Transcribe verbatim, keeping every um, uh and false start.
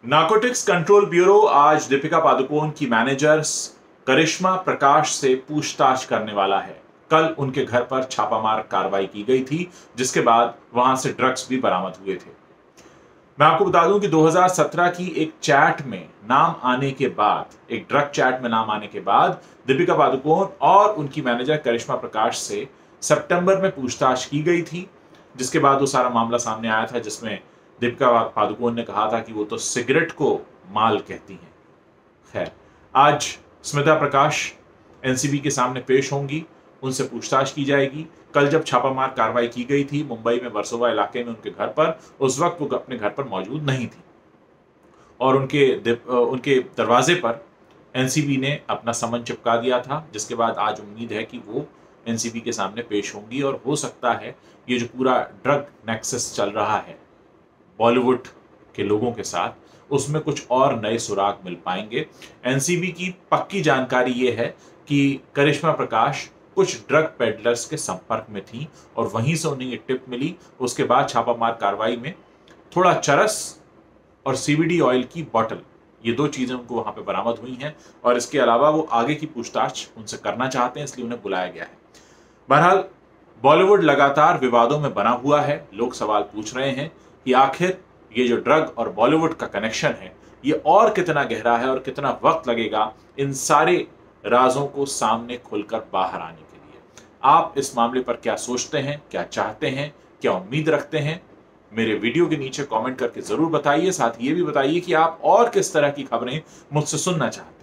Narcotics control bureau आज दीपिका पादुकोण की manager करिश्मा प्रकाश से पूछताछ करने वाला है। कल उनके घर पर छापामार कार्रवाई की गई थी, जिसके बाद वहां से ड्रग्स भी बरामद हुए थे। मैं आपको बता दूं कि दो हज़ार सत्रह की एक चैट में नाम आने के बाद, एक ड्रग चैट में नाम आने के बाद दीपिका पादुकोण और उनकी मैनेजर करिश्मा प्रकाश से सितंबर में पूछताछ की गई थी, जिसके बाद वो सारा मामला सामने आया था, जिसमें दीपिका पादुकोण ने कहा था कि वो तो सिगरेट को माल कहती हैं। खैर, आज स्मिता प्रकाश एनसीबी के सामने पेश होंगी, उनसे पूछताछ की जाएगी। कल जब छापामार कार्रवाई की गई थी मुंबई में वर्सोवा इलाके में उनके घर पर, उस वक्त वो अपने घर पर मौजूद नहीं थी और उनके उनके दरवाजे पर एनसीबी ने अपना समन चिपका दिया था, जिसके बाद आज उम्मीद है कि वो एनसीबी के सामने पेश होंगी और हो सकता है ये जो पूरा ड्रग नेक्सस चल रहा है बॉलीवुड के लोगों के साथ, उसमें कुछ और नए सुराग मिल पाएंगे। एनसीबी की पक्की जानकारी ये है कि करिश्मा प्रकाश कुछ ड्रग पेडलर्स के संपर्क में थी और वहीं से उन्हें ये टिप मिली। उसके बाद छापामार कार्रवाई में थोड़ा चरस और सीबीडी ऑयल की बोतल, ये दो चीजें उनको वहां पे बरामद हुई हैं और इसके अलावा वो आगे की पूछताछ उनसे करना चाहते हैं, इसलिए उन्हें बुलाया गया है। बहरहाल, बॉलीवुड लगातार विवादों में बना हुआ है। लोग सवाल पूछ रहे हैं कि आखिर ये जो ड्रग और बॉलीवुड का कनेक्शन है, ये और कितना गहरा है और कितना वक्त लगेगा इन सारे राजों को सामने खुलकर बाहर आने के लिए। आप इस मामले पर क्या सोचते हैं, क्या चाहते हैं, क्या उम्मीद रखते हैं? मेरे वीडियो के नीचे कमेंट करके जरूर बताइए। साथ ही ये भी बताइए कि आप और किस तरह की खबरें मुझसे सुनना चाहते हैं।